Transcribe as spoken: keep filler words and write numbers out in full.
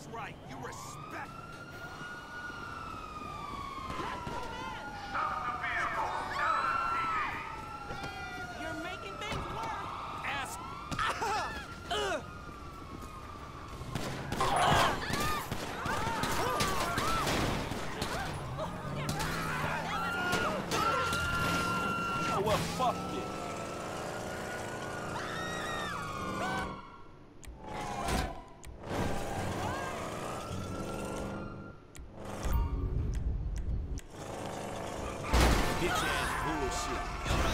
That's right, you respect. You're making things worse. Ask. Oh, well, fuck this. Bitch ass bullshit.